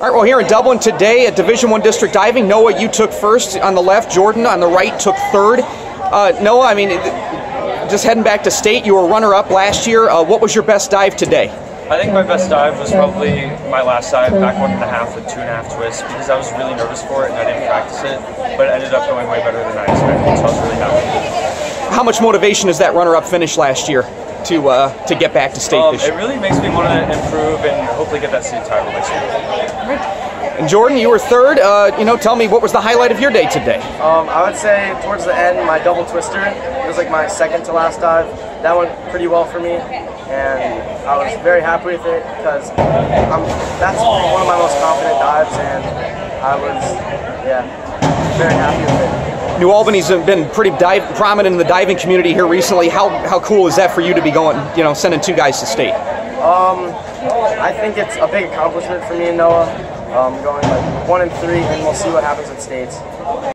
All right, well, here in Dublin today at Division I District Diving, Noah, you took first on the left, Jordan on the right took third. Noah, I mean, just heading back to state, you were runner-up last year. What was your best dive today? I think my best dive was probably my last dive, back 1.5 with 2.5 twists, because I was really nervous for it and I didn't practice it, but it ended up going way better than I expected, so I was really happy. How much motivation is that runner-up finish last year to get back to state this year? It really makes me want to improve and hopefully get that state title next year. And Jordan, you were third. Tell me, what was the highlight of your day today? I would say towards the end, my double twister. It was like my second to last dive. That went pretty well for me, and I was very happy with it because that's one of my most confident dives, and I was, very happy with it. New Albany's been pretty prominent in the diving community here recently. How cool is that for you to be going, sending two guys to state? I think it's a big accomplishment for me and Noah. Going like 1 and 3, and we'll see what happens at states.